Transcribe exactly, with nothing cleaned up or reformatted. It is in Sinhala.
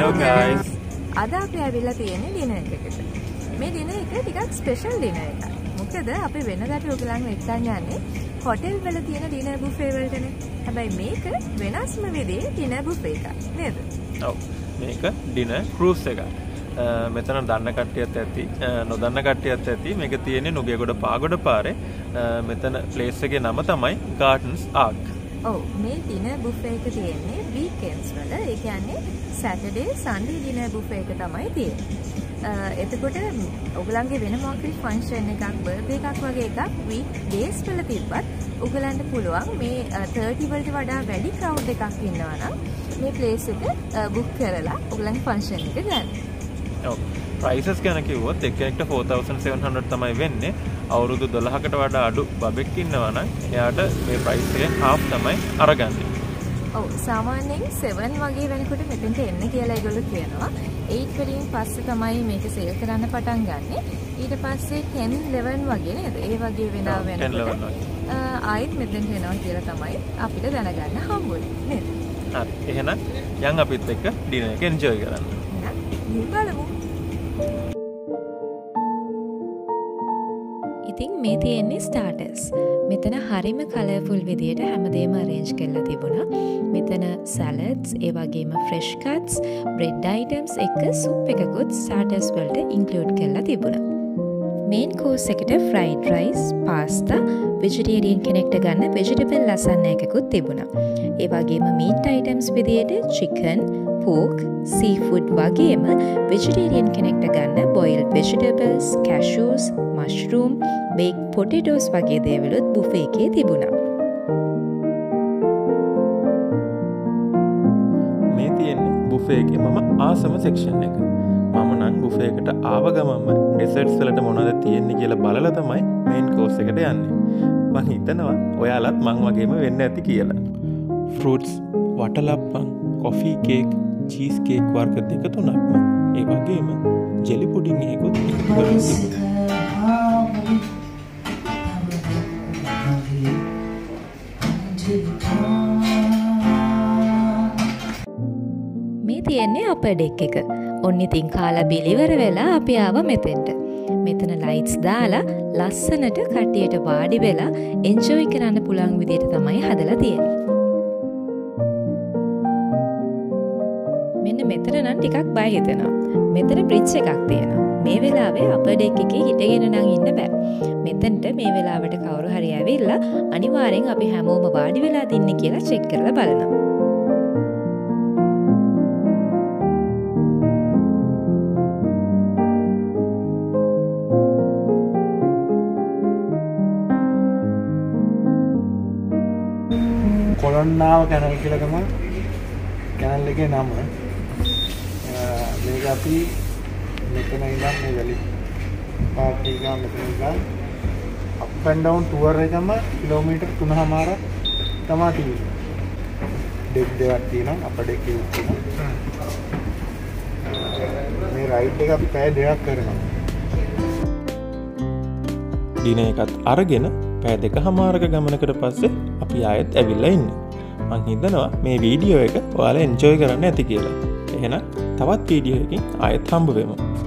Hello guys. අද අපි ඇවිල්ලා තියෙන්නේ ඩිනර් එකකට. මේ ඩිනර් එක ටිකක් ස්පෙෂල් ඩිනර් එකක්. මොකද අපි වෙනදාට ඔයගලන්ව එක්කන් යන්නේ හොටෙල් වල තියෙන ඩිනර් බුෆේ වලටනේ. හැබැයි මේක වෙනස්ම විදිහේ ඩිනර් බුෆේ එකක් නේද? ඔව්. මේක ඩිනර් ක්‍රූස් එකක්. මෙතන දන්න කට්ටියත් ඇති නොදන්න කට්ටියත් ඇති. මේක තියෙන්නේ නුගේගොඩ පාගොඩ පාරේ. මෙතන ප්ලේස් එකේ නම තමයි Gardens Ark. ඔව් මේ ඩිනර් බුෆේ එක තියෙන්නේ වීකෙන්ඩ්ස් වල. ඒ කියන්නේ සැටර්ඩේ සන්ඩේ ඩිනර් බුෆේ එක තමයි තියෙන්නේ. එතකොට ඔයගලන්ගේ වෙන මොකක්ද ෆන්ක්ෂන් එකක් බර්ත්ඩේ එකක් වගේ එකක් වීක් ඩේස් වල තිබ්බත් ඔයගලන්ට පුළුවන් මේ thirty වලට වඩා වැඩි ක්‍රවුඩ් එකක් ඉන්නවා නම් මේ ප්ලේස් එක බුක් කරලා ඔයගලන්ගේ ෆන්ක්ෂන් එක ගන්න. ඔව් ප්‍රයිසස් ගැන කිව්වොත් එක්කෙනෙක්ට four thousand seven hundred තමයි වෙන්නේ. අවුරුදු twelveකට වඩා අඩු බබෙක් ඉන්නවා නම් එයාට මේ ප්‍රයිස් එකෙන් half තමයි අරගන්නේ. ඔව් සාමාන්‍යයෙන් seven වගේ වෙනකොට මෙතෙන්ට එන්න කියලා ඒගොල්ලෝ කියනවා. eight වලින් පස්සේ තමයි මේක සේල් කරන්න පටන් ගන්නෙ. ඊට පස්සේ ten eleven වගේ නේද? ඒ වගේ වෙනවා වෙනකොට ආයෙත් මෙතෙන්ට එනවා කියලා තමයි අපිට දැනගන්න හම්බුනේ නේද? හරි. එහෙනම් යන් අපිත් එක්ක ඩිනර් එක එන්ජොයි කරන්න. එහෙනම් බලමු. ඉතින් මේ තියෙන්නේ ස්ටාර්ටර්ස්. මෙතන හරිම කලර්ෆුල් විදියට හැමදේම අරේන්ජ් කරලා තිබුණා. මෙතන සැලඩ්ස්, ඒ වගේම ෆ්‍රෙෂ් කට්ස්, බ්‍රෙඩ් අයිටම්ස් එක සුප් එකකුත් ස්ටාර්ටර්ස් වලට ඉන්ක්ලූඩ් කරලා තිබුණා. මේන් කෝස් එකට ෆ්‍රයිඩ් රයිස්, පාස්තා, වෙජිටේරියන් කෙනෙක්ට ගන්න වෙජිටබල් ලසන්න එකකුත් තිබුණා. ඒ වගේම මීට් අයිටම්ස් විදියට චිකන්, පෝක්, සීෆුඩ් වගේම වෙජිටේරියන් කෙනෙක්ට ගන්න boiled vegetables, cashews, mushroom, bake potatoes වගේ දේවලුත් බුෆේ එකේ තිබුණා. මේ තියෙන්නේ බුෆේ එකේ මම ආසම සෙක්ෂන් එක. මම නම් බුෆේ එකට ආව ගමන්ම ඩෙසර්ට්ස් වලට මොනවද තියෙන්නේ කියලා බලලා තමයි මේන් කෝස් එකට යන්නේ. මම හිතනවා ඔයාලත් මං වගේම වෙන්න ඇති කියලා. Fruits, watalappan, coffee cake, cheese cake වර්ග දෙක තුනක්ම ඒ වගේම ජෙලි පුඩින් එකකුත් මේ තියෙන්නේ අපර් ඩෙක් එක. ඔන්න ඉතින් කාලා බිලිවර වෙලා අපි ආව මෙතෙන්ට. මෙතන ලයිට්ස් දාලා ලස්සනට කට්ටියට වාඩි වෙලා එන්ජොයි කරන්න පුළුවන් විදිහට තමයි හදලා තියෙන්නේ. මෙන්න මෙතන නම් ටිකක් බය හිතෙනවා. මෙතන බ්‍රිජ් එකක් තියෙනවා. මේ වෙලාවේ අපර් ඩෙක් එකේ හිටගෙන නම් ඉන්න බෑ. මෙතනට මේ වෙලාවට කවුරු හරි ඇවිල්ලා අනිවාර්යෙන් අපි හැමෝම වාඩි වෙලා ඉන්නේ කියලා චෙක් කරලා බලනවා. කොළොන්නාව කැනල් කියලා තමයි කැනල් එකේ නම. මේක අපි මෙතන ඉඳන් මේ වැලි පාත් එක මෙතන ඉඳන් අප් ඇන්ඩ් ඩවුන් ටුවර් එකම කිලෝමීටර් තුනමාරක් තමයි තියෙන්නේ. ඩෙක් දෙකක් තියෙනවා අප ඩෙක් එකක් තියෙනවා. මේ රයිඩ් එක අපි පැය දෙකක් කරනවා. දින එකත් අරගෙන පැය දෙකමාරක ගමනකට පස්සේ අපි ආයෙත් ඇවිල්ලා ඉන්නේ. මං හිතනවා මේ වීඩියෝ එක ඔයාලා එන්ජොයි කරන්න ඇති කියලා. එහෙනම් තවත් වීඩියෝ එකකින් ආයෙත් හම්බ වෙමු.